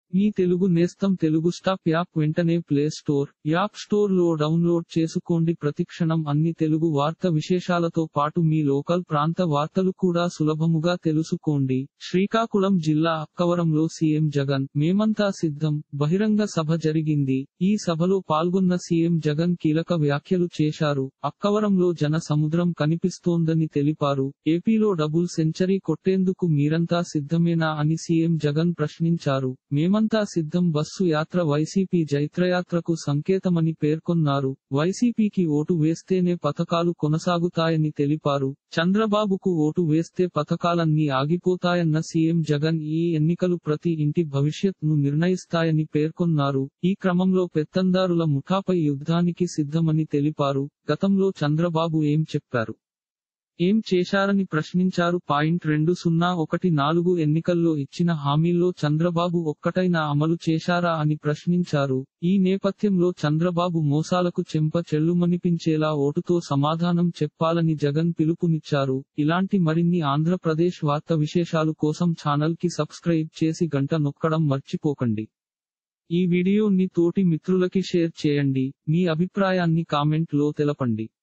మీ తెలుగు నేస్తం Telugu stop app వెంటనే play store, app store లో డౌన్లోడ్ చేసుకోండి. ప్రతిక్షణం అన్ని తెలుగు వార్త విశేషాలతో పాటు మీ లోకల్ ప్రాంత వార్తలు కూడా సులభముగా తెలుసుకోండి. శ్రీకాకుళం జిల్లా అక్కవరంలో సీఎం జగన్ మేమంతా సిద్ధం బహిరంగ సభ జరిగింది. ఈ సభలో పాల్గొన్న సీఎం జగన్ కీలక వ్యాఖ్యలు చేశారు. అక్కవరంలో జన సముద్రం కనిపిస్తోందని తెలిపారు. ఏపీలో డబుల్ సెంచరీ కొట్టేందుకు మీరంతా సిద్ధమేనా అని సీఎం జగన్ ప్రశ్నించారు. మేమంతా సిద్ధం బస్సు యాత్ర వైసీపీ జైత్రయాత్రకు సంకేతమని పేర్కొన్నారు. వైసీపీకి ఓటు వేస్తేనే పథకాలు కొనసాగుతాయని తెలిపారు. చంద్రబాబుకు ఓటు వేస్తే పథకాలన్నీ ఆగిపోతాయన్న సీఎం జగన్ ఈ ఎన్నికలు ప్రతి ఇంటి భవిష్యత్ను నిర్ణయిస్తాయని పేర్కొన్నారు. ఈ క్రమంలో పెత్తందారుల ముఠాపై యుద్ధానికి సిద్ధమని తెలిపారు. గతంలో చంద్రబాబు ఏం చెప్పారు, ఏం చేశారని ప్రశ్నించారు. 2014 ఎన్నికల్లో ఇచ్చిన హామీల్లో చంద్రబాబు ఒక్కటైనా అమలు చేశారా అని ప్రశ్నించారు. ఈ నేపథ్యంలో చంద్రబాబు మోసాలకు చెంప చెల్లుమనిపించేలా ఓటుతో సమాధానం చెప్పాలని జగన్ పిలుపునిచ్చారు. ఇలాంటి మరిన్ని ఆంధ్రప్రదేశ్ వార్త విశేషాలు కోసం ఛానల్ కి సబ్స్క్రైబ్ చేసి గంట నొక్కడం మర్చిపోకండి. ఈ వీడియోని తోటి మిత్రులకి షేర్ చేయండి. మీ అభిప్రాయాన్ని కామెంట్ లో తెలపండి.